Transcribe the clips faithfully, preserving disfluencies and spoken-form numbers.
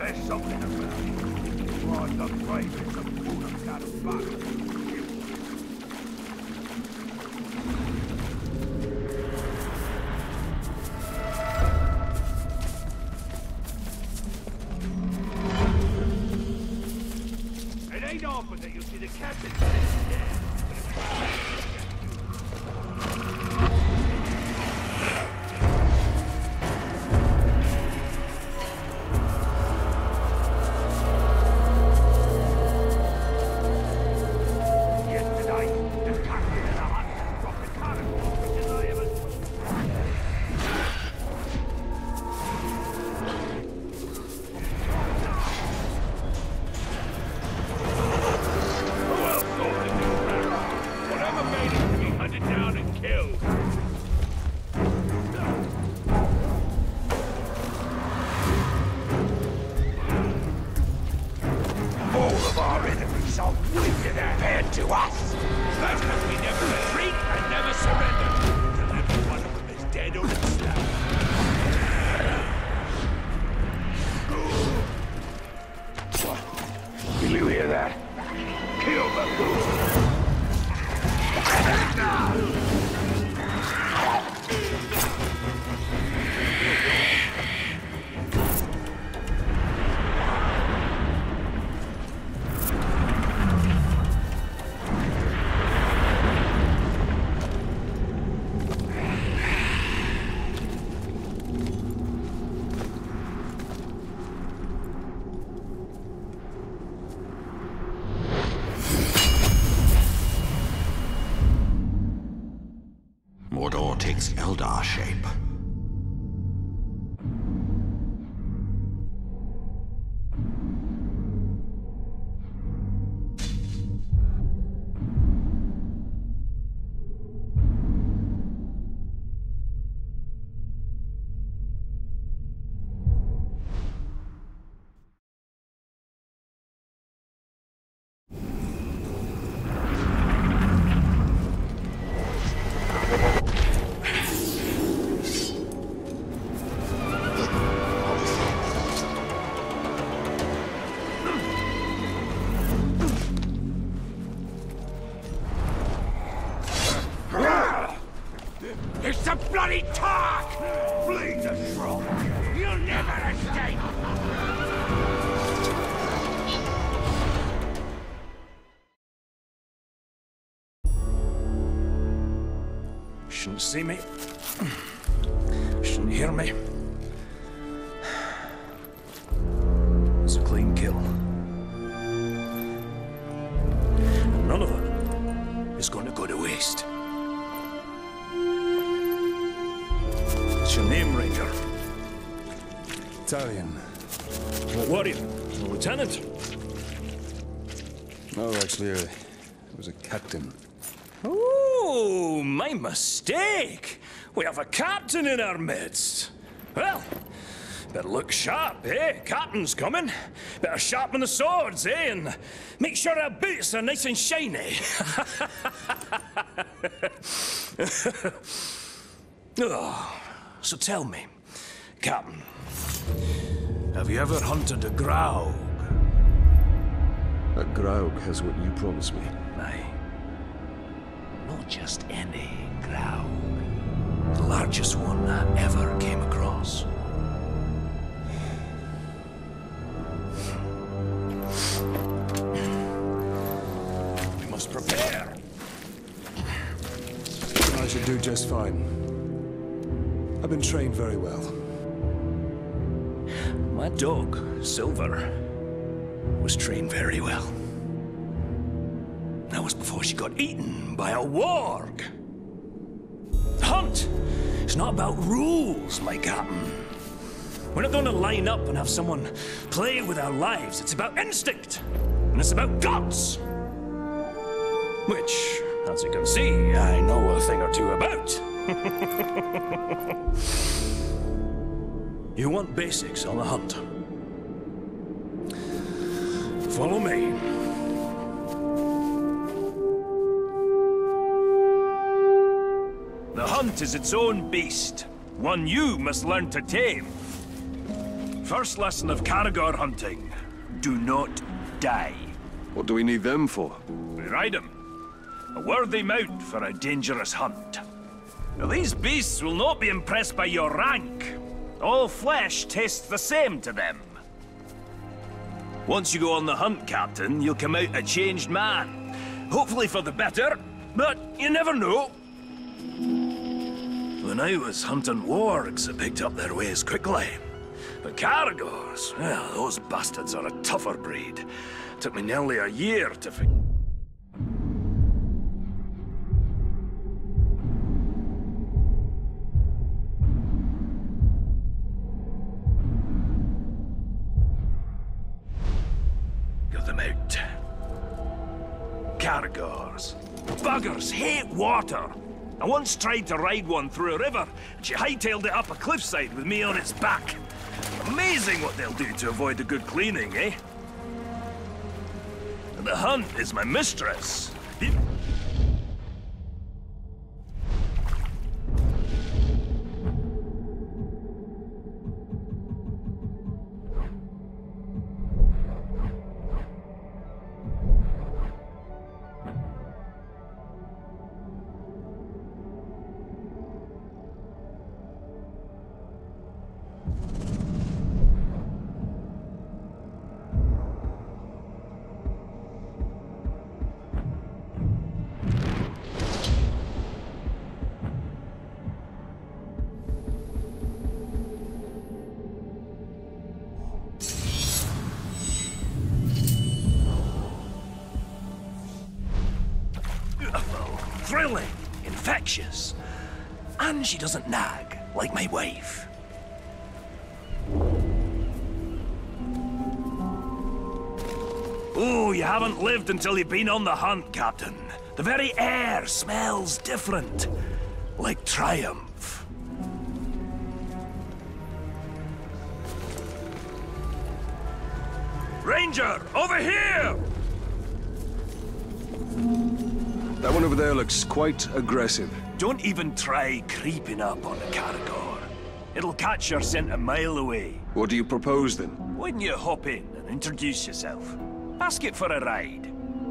there's something about it. Why the bravest of all have got a battle. That you'll see the captain sitting there. Mordor takes Eldar shape. It's a bloody talk! Bleed the strong! You'll never escape! Shouldn't see me. Shouldn't hear me. It's a clean kill. And none of it is going to go to waste. What's your name, Ranger? Talion. What were you? A lieutenant? No, actually, uh, I was a captain. Oh, my mistake. We have a captain in our midst. Well, better look sharp, eh? Captain's coming. Better sharpen the swords, eh? And make sure our boots are nice and shiny. Oh, so tell me, Captain, have you ever hunted a Graug? A Graug has what you promised me. Aye. Not just any Graug. The largest one I ever came across. We must prepare. I should do just fine. I've been trained very well. My dog, Silver, was trained very well. That was before she got eaten by a warg. The hunt is not about rules, my captain. We're not going to line up and have someone play with our lives. It's about instinct, and it's about guts. Which, as you can see, I know a thing or two about. You want basics on the hunt? Follow me. The hunt is its own beast, one you must learn to tame. First lesson of Caragor hunting. Do not die. What do we need them for? We ride them. A worthy mount for a dangerous hunt. Now, these beasts will not be impressed by your rank. All flesh tastes the same to them. Once you go on the hunt, Captain, you'll come out a changed man. Hopefully for the better, but you never know. When I was hunting wargs, it picked up their ways quickly. But Caragors, well, those bastards are a tougher breed. Took me nearly a year to figure. them out. Caragors. Buggers hate water. I once tried to ride one through a river, and she hightailed it up a cliffside with me on its back. Amazing what they'll do to avoid a good cleaning, eh? And the hunt is my mistress. Thrilling, infectious, and she doesn't nag like my wife. Oh, you haven't lived until you've been on the hunt, Captain. The very air smells different, like triumph. Ranger, over here! That one over there looks quite aggressive. Don't even try creeping up on a Caragor. It'll catch your scent a mile away. What do you propose, then? Why don't you hop in and introduce yourself? Ask it for a ride.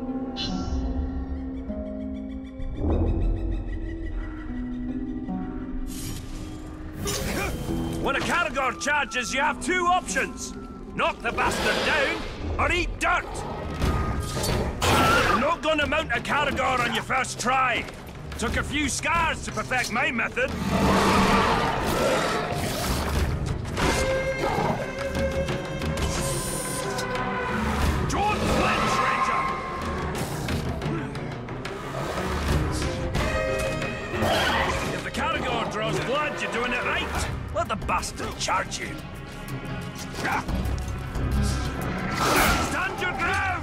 When a Caragor charges, you have two options. Knock the bastard down, or eat dirt. You're not gonna mount a Caragor on your first try. Took a few scars to perfect my method. Don't flinch, Ranger! If the Caragor draws blood, you're doing it right. Let the bastard charge you. Stand your ground!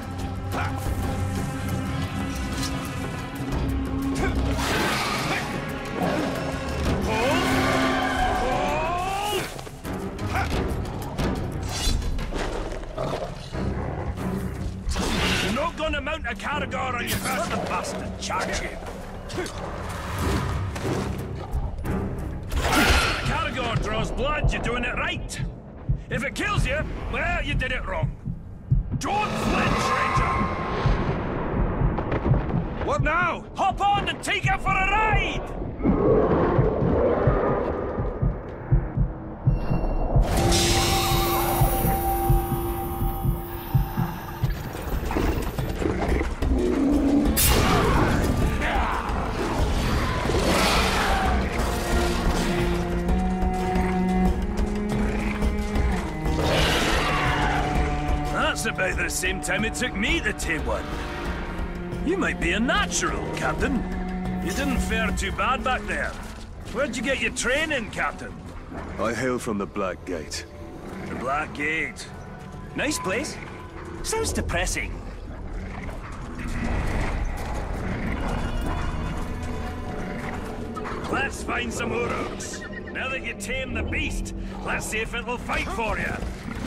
You're not gonna mount a Caragor on your first. Let the bastard charge you. The Caragor draws blood, you're doing it right. If it kills you, well, you did it wrong. Don't flinch, Ranger! What now? Hop on and take it for a ride! That's about the same time it took me to tame one. You might be a natural, Captain. You didn't fare too bad back there. Where'd you get your training, Captain? I hail from the Black Gate. The Black Gate. Nice place. Sounds depressing. Let's find some Uruks. Now that you tame the beast, let's see if it'll fight for you.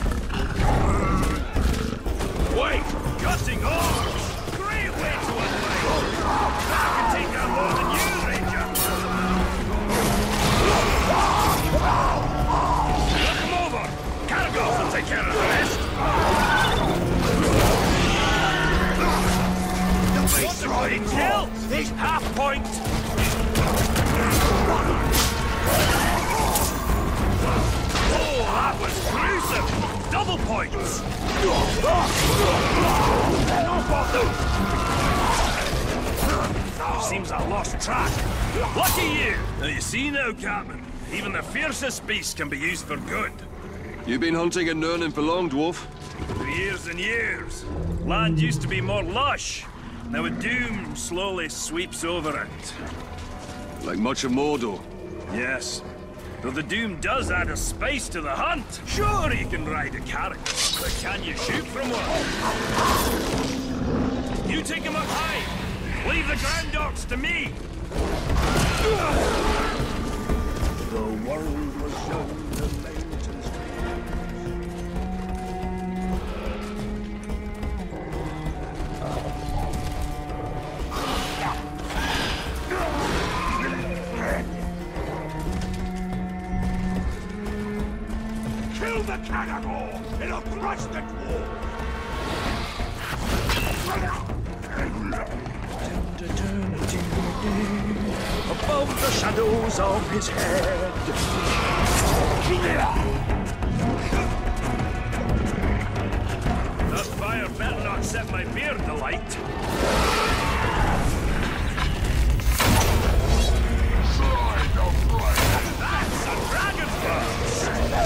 Wait! Cutting oars! Great way to unwind! I can take down more than you, Ranger! Look him over! Caragor! track. Lucky you! Now you see now, Captain. Even the fiercest beast can be used for good. You been hunting in Nurnen for long, dwarf? For years and years. Land used to be more lush. Now a doom slowly sweeps over it. Like much of Mordor. Yes. Though the doom does add a spice to the hunt. Sure, you can ride a carrot, but can you shoot from one? You take him up high. Leave the ground dogs to me. The world was young, the mountains kill the cannibal! It'll crush the dwarf! Above the shadows of his head. That fire better not set my beard alight. That's a dragon first!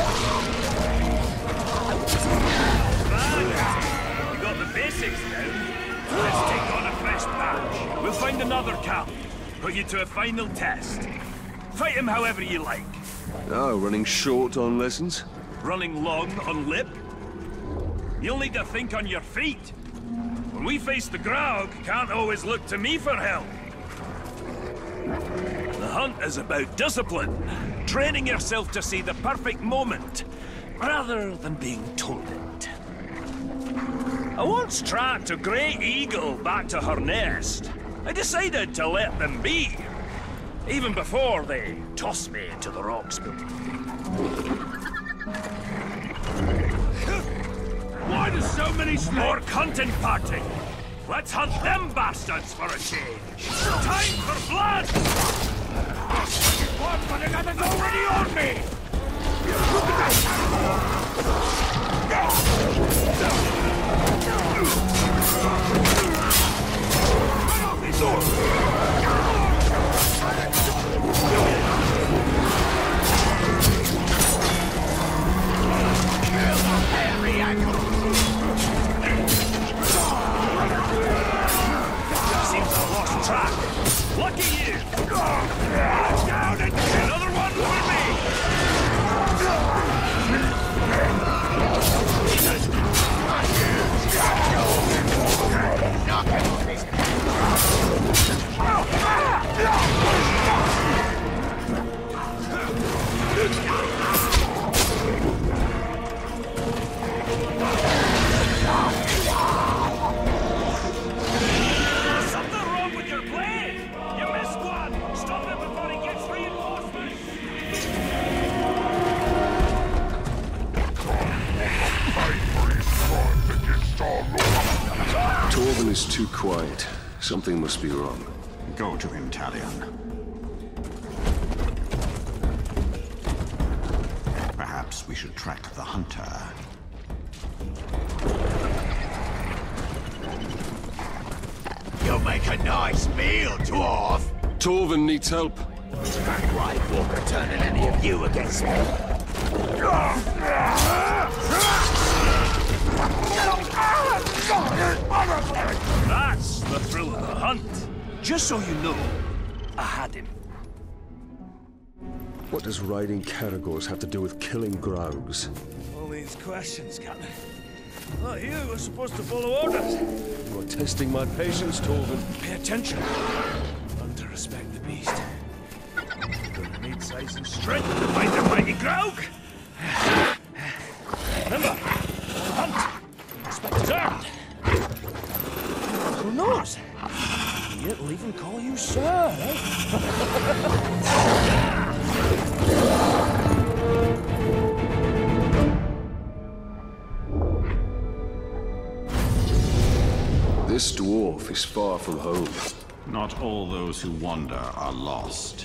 Right. You got the basics now. Let's take on a fresh patch. We'll find another camp. Put you to a final test. Fight him however you like. Oh, running short on lessons? Running long on lip. You'll need to think on your feet. When we face the Graug, can't always look to me for help. The hunt is about discipline. Training yourself to see the perfect moment, rather than being told it. I once tracked a grey eagle back to her nest. I decided to let them be, even before they tossed me into the rocks below. Why do so many snakes? More hunting party! Let's hunt them bastards for a change! Time for blood! One, but another's already on me! Cut off his sword! Kill the hairy ankle! Seems I lost track. Lucky you! Down and Another one for me! Something wrong with your blade! You missed one! Stop it before he gets reinforcements! Torben is too quiet. Something must be wrong. Go to him, Talion. Perhaps we should track the hunter. You'll make a nice meal, dwarf! Torben needs help. That White Walker turning any of you against me. That's the thrill of the hunt. Just so you know, I had him. What does riding Caragors have to do with killing Graugs? All these questions, Captain. Well, you were supposed to follow orders. You are testing my patience, Torben. Pay attention. Learn to respect the beast. Gonna need size and strength to fight the mighty Graug. Remember, hunt. Respect is earned. Who knows? He'll even call you sir, eh? This dwarf is far from home. Not all those who wander are lost.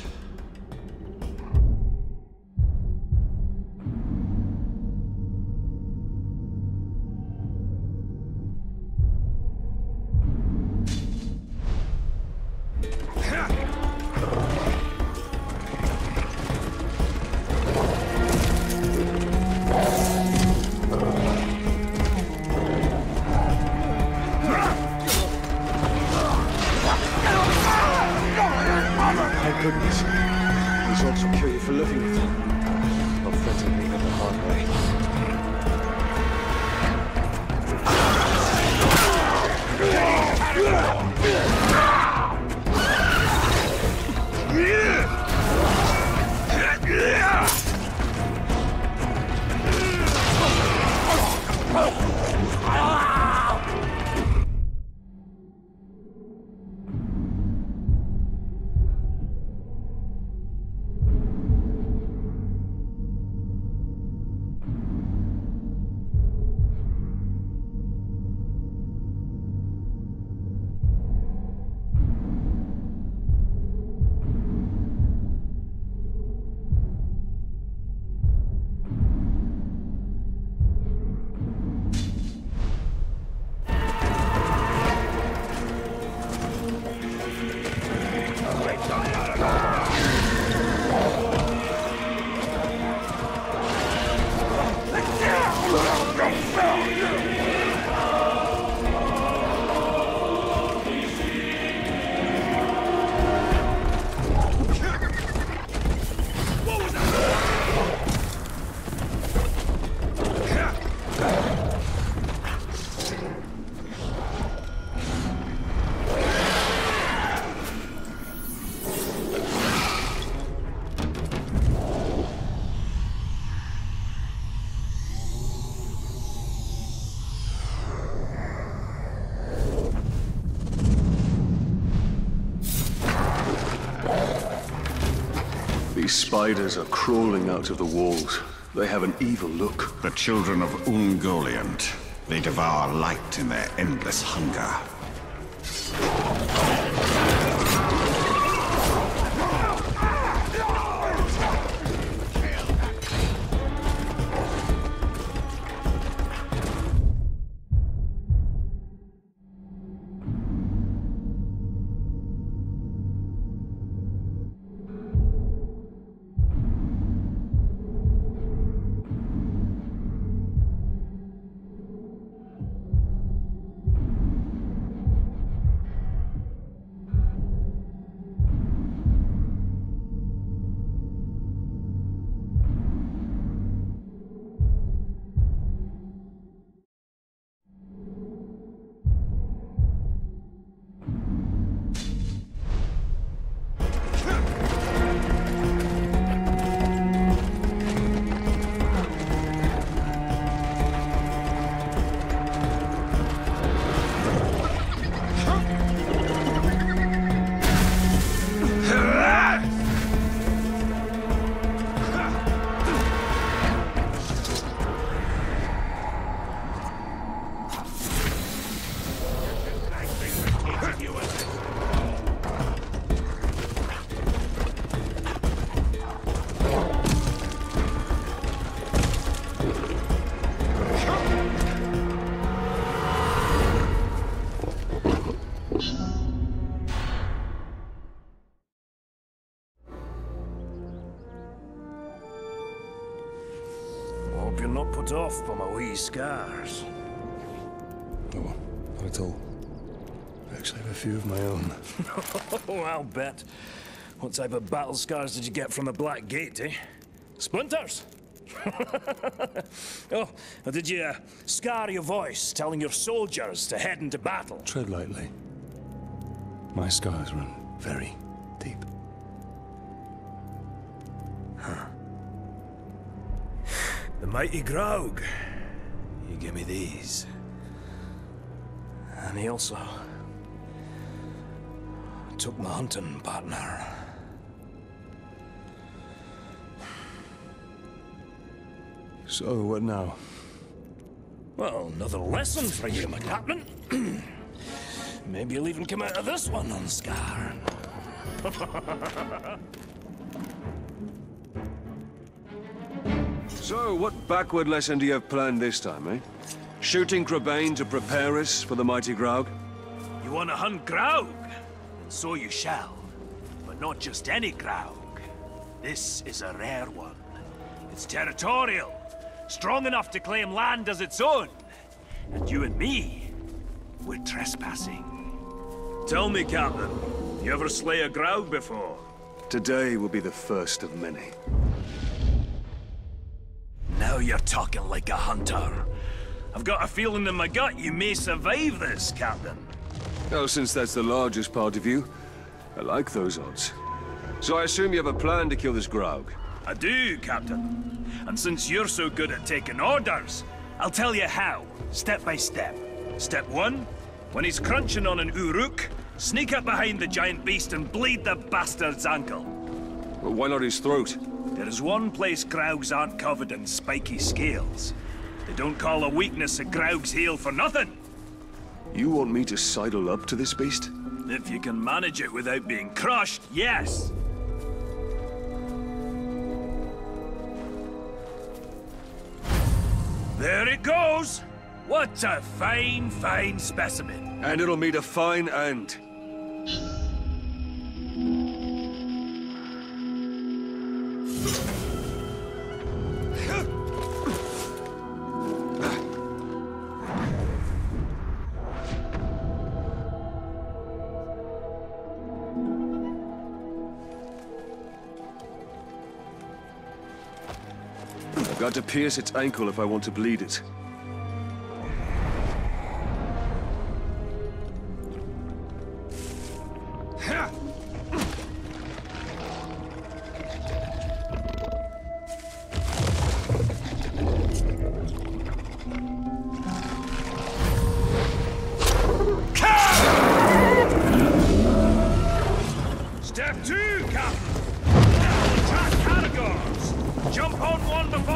spiders are crawling out of the walls. They have an evil look. The children of Ungoliant. They devour light in their endless hunger. Hope you're not put off by my wee scars. Oh, not at all. I actually have a few of my own. Oh, I'll bet. What type of battle scars did you get from the Black Gate, eh? Splinters? Oh, or did you uh, scar your voice telling your soldiers to head into battle? Tread lightly. My scars run very deep. Huh. The mighty Graug. You give me these. And he also took my hunting partner. So, what now? Well, another lesson for you, my captain. Maybe you'll even come out of this one unscarred. So, what backward lesson do you have planned this time, eh? Shooting Crebain to prepare us for the mighty Graug? You want to hunt Graug? And so you shall. But not just any Graug. This is a rare one. It's territorial. Strong enough to claim land as its own. And you and me, we're trespassing. Tell me, Captain, you ever slay a Graug before? Today will be the first of many. Now you're talking like a hunter. I've got a feeling in my gut you may survive this, Captain. Oh, since that's the largest part of you, I like those odds. So I assume you have a plan to kill this Graug? I do, Captain. And since you're so good at taking orders, I'll tell you how, step by step. Step one, when he's crunching on an Uruk, sneak up behind the giant beast and bleed the bastard's ankle. Well, why not his throat? There is one place Graugs aren't covered in spiky scales. They don't call a weakness a Graug's heel for nothing. You want me to sidle up to this beast? If you can manage it without being crushed, yes. There it goes! What a fine, fine specimen. And it'll meet a fine end. I've got to pierce its ankle if I want to bleed it. Step two, Captain! Attack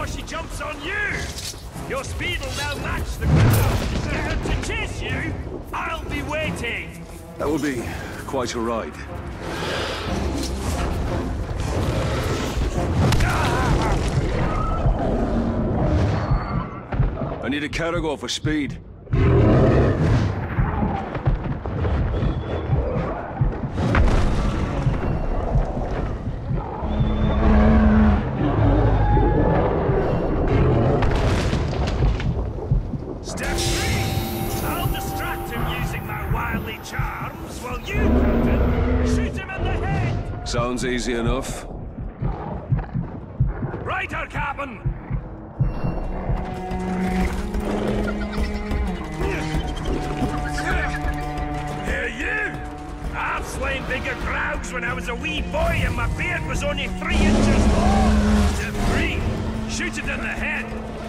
before she jumps on you! Your speed will now match the ground. Get her to chase you! I'll be waiting! That will be quite a ride. I need a Caragor for speed. Step three! I'll distract him using my wily charms, while you, Captain, shoot him in the head! Sounds easy enough. Right, her Captain! Here you! I've slain bigger Graugs when I was a wee boy and my beard was only three inches long! Step three! Shoot it in the head!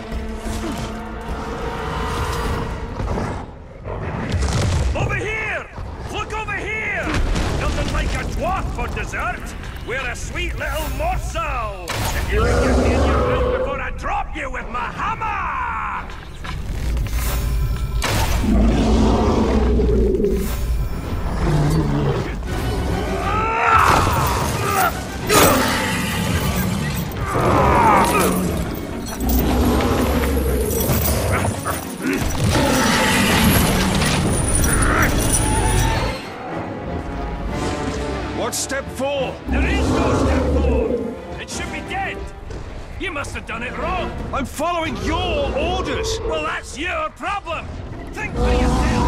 Over here! Look over here! Nothing like a dwarf for dessert! We're a sweet little morsel! If you can get me in your mouth before I drop you with my hammer! What's step four? There is no step four! It should be dead! You must have done it wrong! I'm following your orders! Well, that's your problem! Think for yourself!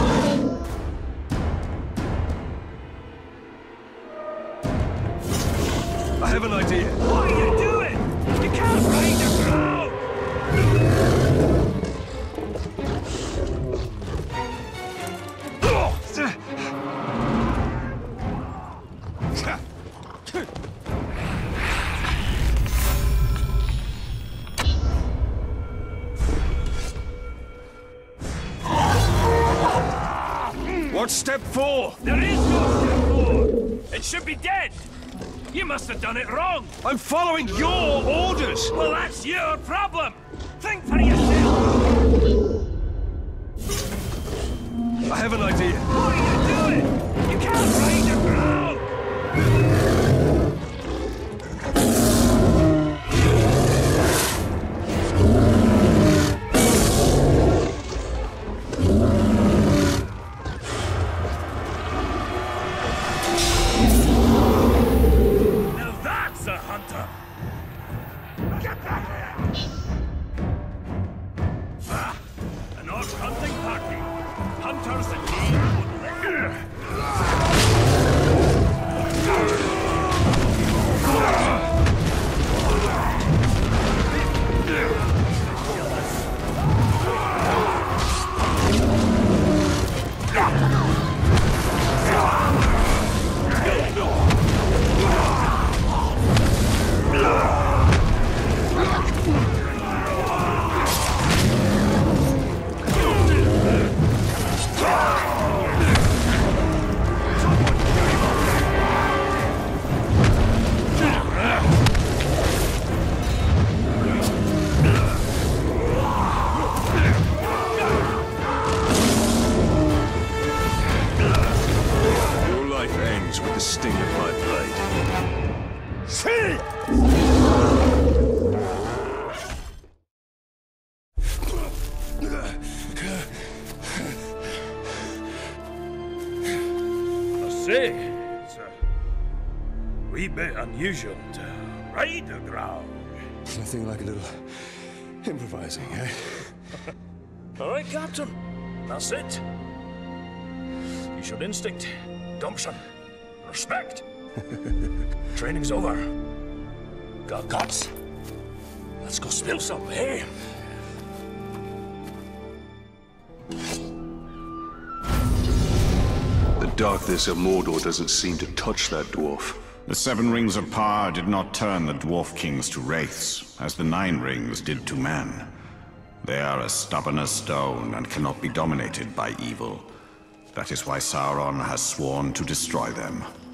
I have an idea. What are you doing? You can't ride a crowd! What's step four? There is no step four! It should be dead! You must have done it wrong! I'm following your orders! Well, that's your problem! Think for yourself! I have an idea. What are you doing? You can't ride a crowd! Now that's a hunter! Get back here! Ah, an odd hunting party. Hunters and game only. Your life ends with the sting of my blade. See! I say, it's a wee bit unusual to ride a ground. Nothing like a little improvising, eh? All right, Captain. That's it. You showed instinct, gumption, respect. Training's over. Got guts. Let's go spill some, eh? The darkness of Mordor doesn't seem to touch that dwarf. The Seven Rings of Power did not turn the Dwarf Kings to wraiths, as the Nine Rings did to man. They are as stubborn as stone and cannot be dominated by evil. That is why Sauron has sworn to destroy them.